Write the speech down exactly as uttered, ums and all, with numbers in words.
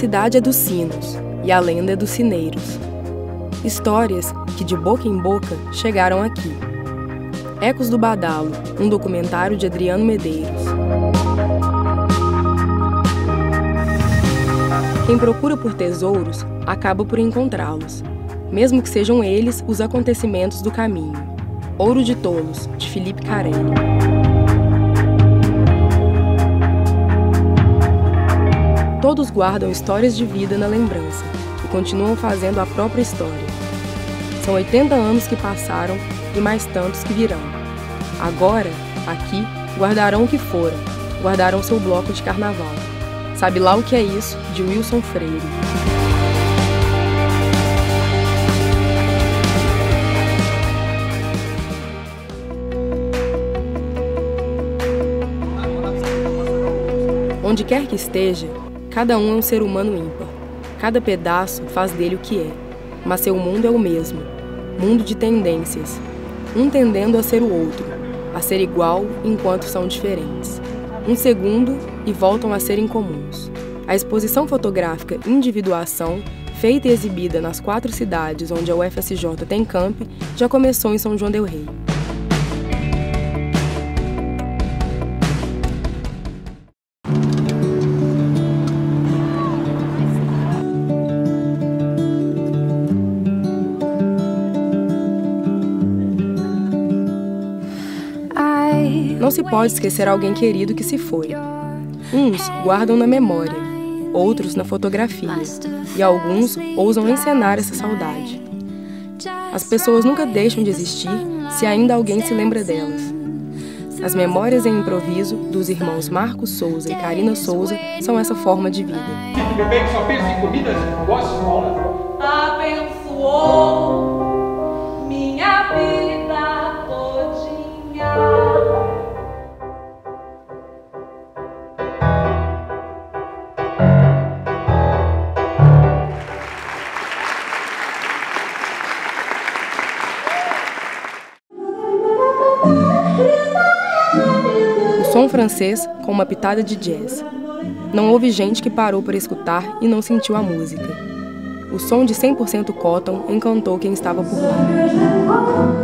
cidade é dos sinos e a lenda é dos sineiros. Histórias que, de boca em boca, chegaram aqui. Ecos do Badalo, um documentário de Adriano Medeiros. Quem procura por tesouros, acaba por encontrá-los, mesmo que sejam eles os acontecimentos do caminho. Ouro de Tolos, de Felipe Carelli. Todos guardam histórias de vida na lembrança e continuam fazendo a própria história. São oitenta anos que passaram e mais tantos que virão. Agora, aqui, guardarão o que foram, guardarão seu bloco de carnaval. Sabe lá o que é isso, de Wilson Freire. Onde quer que esteja, cada um é um ser humano ímpar. Cada pedaço faz dele o que é, mas seu mundo é o mesmo, mundo de tendências, um tendendo a ser o outro, a ser igual enquanto são diferentes. Um segundo e voltam a ser incomuns. A exposição fotográfica Individuação, feita e exibida nas quatro cidades onde a U F S J tem camp, já começou em São João del Rei. Não se pode esquecer alguém querido que se foi. Uns guardam na memória, outros na fotografia, e alguns ousam encenar essa saudade. As pessoas nunca deixam de existir se ainda alguém se lembra delas. As memórias em improviso dos irmãos Marcos Souza e Karina Souza são essa forma de vida. Bebê que só pensa em comidas, gosta de escola. Abençoou minha vida todinha. Som francês com uma pitada de jazz. Não houve gente que parou para escutar e não sentiu a música. O som de cem por cento cotton encantou quem estava por lá.